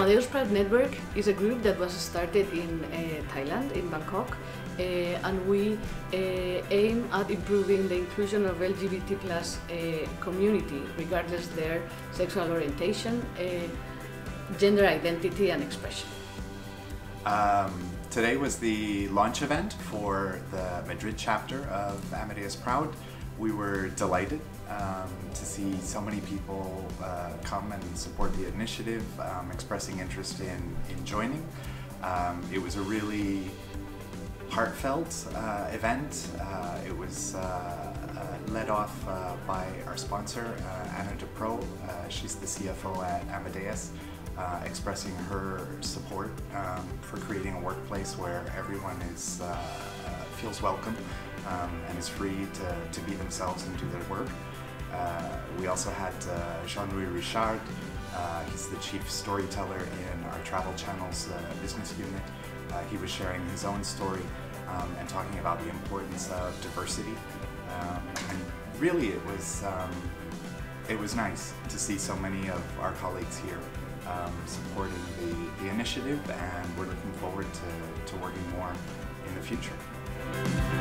Amadeus Pride Network is a group that was started in Thailand, in Bangkok, and we aim at improving the inclusion of LGBT plus community, regardless their sexual orientation, gender identity and expression. Today was the launch event for the Madrid chapter of Amadeus Proud. We were delighted to see so many people come and support the initiative, expressing interest in joining. It was a really heartfelt event. It was led off by our sponsor, Anna DePro. She's the CFO at Amadeus, expressing her support for creating a workplace where everyone feels welcome and is free to be themselves and do their work. We also had Jean-Louis Richard. He's the chief storyteller in our Travel Channels business unit. He was sharing his own story and talking about the importance of diversity. And really it was nice to see so many of our colleagues here supporting the initiative, and we're looking forward to working more in the future.